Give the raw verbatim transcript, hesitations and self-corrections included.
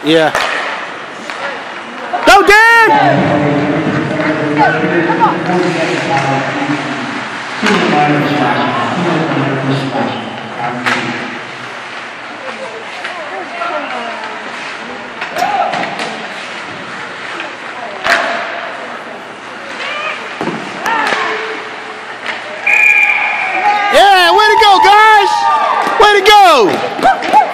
Yeah. Go, Dan! Yeah, way to go, guys! Way to go!